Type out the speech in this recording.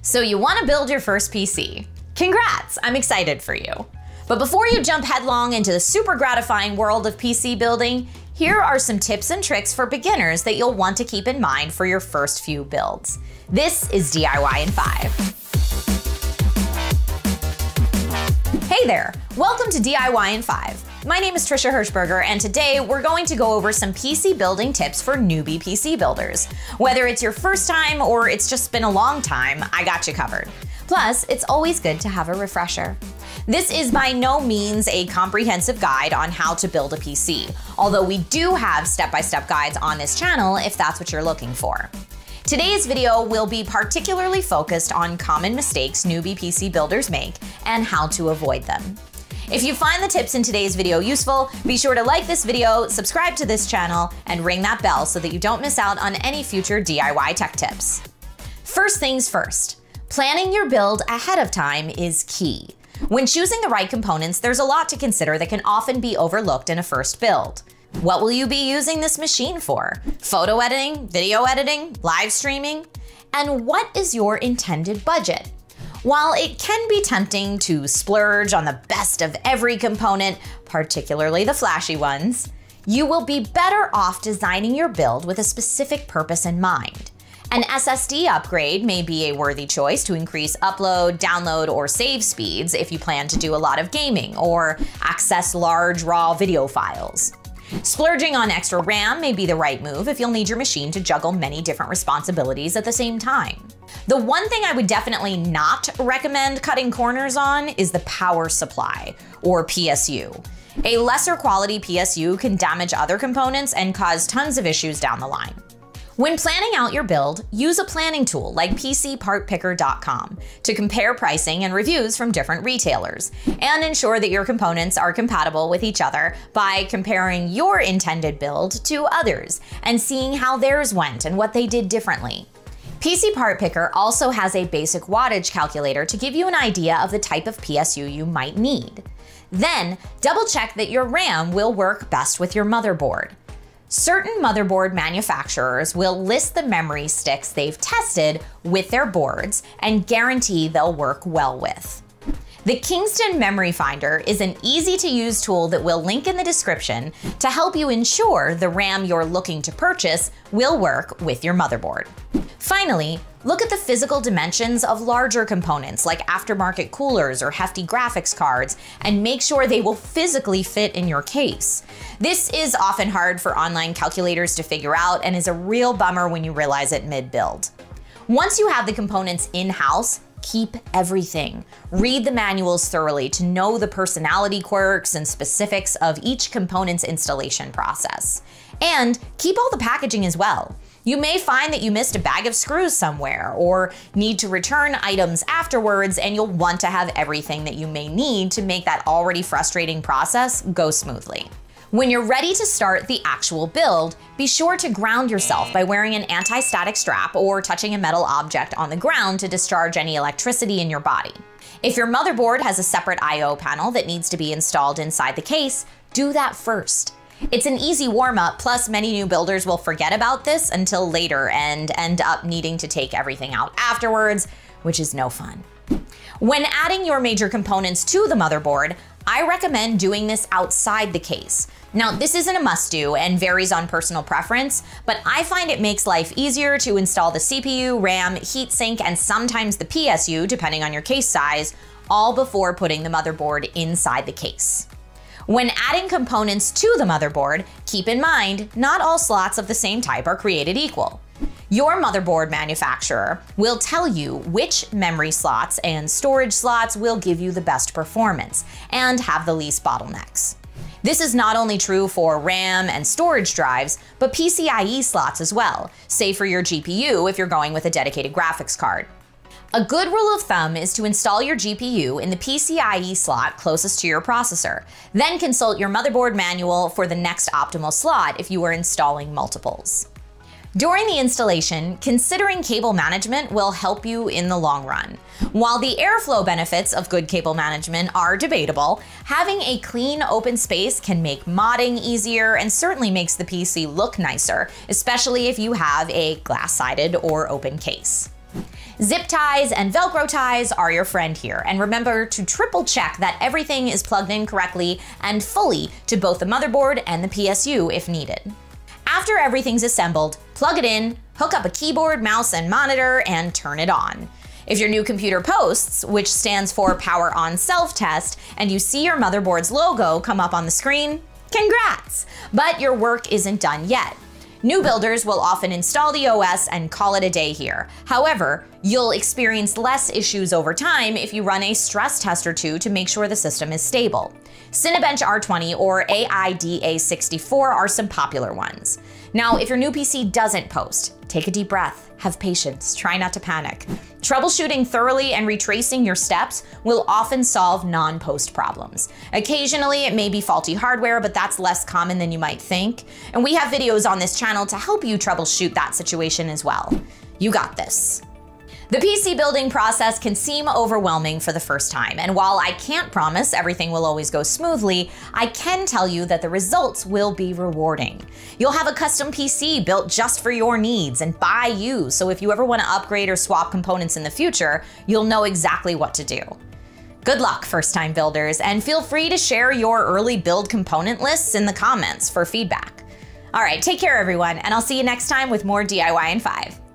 So you want to build your first PC. Congrats, I'm excited for you. But before you jump headlong into the super gratifying world of PC building, here are some tips and tricks for beginners that you'll want to keep in mind for your first few builds. This is DIY in 5. Hey there, welcome to DIY in 5. My name is Trisha Hirschberger, and today we're going to go over some PC building tips for newbie PC builders. Whether it's your first time or it's just been a long time, I got you covered. Plus, it's always good to have a refresher. This is by no means a comprehensive guide on how to build a PC, although we do have step-by-step guides on this channel if that's what you're looking for. Today's video will be particularly focused on common mistakes newbie PC builders make and how to avoid them. If you find the tips in today's video useful, be sure to like this video, subscribe to this channel, and ring that bell so that you don't miss out on any future DIY tech tips. First things first, planning your build ahead of time is key. When choosing the right components, there's a lot to consider that can often be overlooked in a first build. What will you be using this machine for? Photo editing, video editing, live streaming? And what is your intended budget? While it can be tempting to splurge on the best of every component, particularly the flashy ones, you will be better off designing your build with a specific purpose in mind. An SSD upgrade may be a worthy choice to increase upload, download, or save speeds if you plan to do a lot of gaming or access large raw video files. Splurging on extra RAM may be the right move if you'll need your machine to juggle many different responsibilities at the same time. The one thing I would definitely not recommend cutting corners on is the power supply, or PSU. A lesser quality PSU can damage other components and cause tons of issues down the line. When planning out your build, use a planning tool like PCPartPicker.com to compare pricing and reviews from different retailers, and ensure that your components are compatible with each other by comparing your intended build to others and seeing how theirs went and what they did differently. PC Part Picker also has a basic wattage calculator to give you an idea of the type of PSU you might need. Then, double check that your RAM will work best with your motherboard. Certain motherboard manufacturers will list the memory sticks they've tested with their boards and guarantee they'll work well with. The Kingston Memory Finder is an easy-to-use tool that we'll link in the description to help you ensure the RAM you're looking to purchase will work with your motherboard. Finally, look at the physical dimensions of larger components like aftermarket coolers or hefty graphics cards and make sure they will physically fit in your case. This is often hard for online calculators to figure out and is a real bummer when you realize it mid-build. Once you have the components in-house, keep everything. Read the manuals thoroughly to know the personality quirks and specifics of each component's installation process. And keep all the packaging as well. You may find that you missed a bag of screws somewhere or need to return items afterwards, and you'll want to have everything that you may need to make that already frustrating process go smoothly. When you're ready to start the actual build, be sure to ground yourself by wearing an anti-static strap or touching a metal object on the ground to discharge any electricity in your body. If your motherboard has a separate I/O panel that needs to be installed inside the case, do that first. It's an easy warm-up, plus many new builders will forget about this until later and end up needing to take everything out afterwards, which is no fun. When adding your major components to the motherboard, I recommend doing this outside the case. Now, this isn't a must-do and varies on personal preference, but I find it makes life easier to install the CPU, RAM, heatsink, and sometimes the PSU, depending on your case size, all before putting the motherboard inside the case. When adding components to the motherboard, keep in mind, not all slots of the same type are created equal. Your motherboard manufacturer will tell you which memory slots and storage slots will give you the best performance and have the least bottlenecks. This is not only true for RAM and storage drives, but PCIe slots as well, say for your GPU if you're going with a dedicated graphics card. A good rule of thumb is to install your GPU in the PCIe slot closest to your processor, then consult your motherboard manual for the next optimal slot if you are installing multiples. During the installation, considering cable management will help you in the long run. While the airflow benefits of good cable management are debatable, having a clean open space can make modding easier and certainly makes the PC look nicer, especially if you have a glass-sided or open case. Zip ties and Velcro ties are your friend here, and remember to triple check that everything is plugged in correctly and fully to both the motherboard and the PSU if needed. After everything's assembled, plug it in, hook up a keyboard, mouse, and monitor, and turn it on. If your new computer posts, which stands for Power On Self-Test, and you see your motherboard's logo come up on the screen, congrats! But your work isn't done yet. New builders will often install the OS and call it a day here. However, you'll experience less issues over time if you run a stress test or two to make sure the system is stable. Cinebench R20 or AIDA64 are some popular ones. Now, if your new PC doesn't post, take a deep breath, have patience, try not to panic. Troubleshooting thoroughly and retracing your steps will often solve non-post problems. Occasionally, it may be faulty hardware, but that's less common than you might think. And we have videos on this channel to help you troubleshoot that situation as well. You got this. The PC building process can seem overwhelming for the first time, and while I can't promise everything will always go smoothly, I can tell you that the results will be rewarding. You'll have a custom PC built just for your needs and by you, so if you ever want to upgrade or swap components in the future, you'll know exactly what to do. Good luck, first-time builders, and feel free to share your early build component lists in the comments for feedback. All right, take care everyone, and I'll see you next time with more DIY in 5.